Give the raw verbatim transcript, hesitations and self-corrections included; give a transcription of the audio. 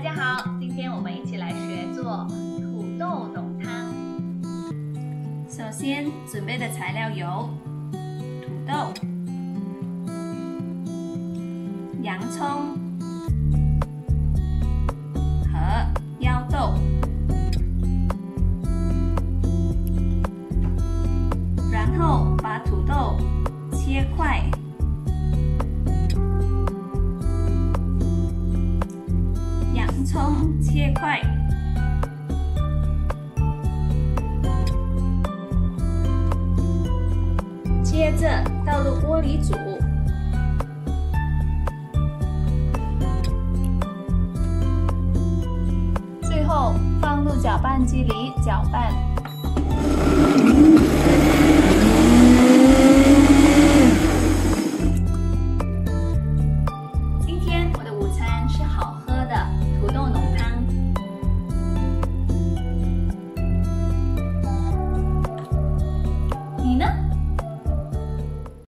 家好，今天我们一起来学做土豆浓汤。 首先准备的材料有土豆、洋葱和腰豆，然后把土豆切块，洋葱切块，接着倒入锅里煮，最后放入搅拌机里搅拌。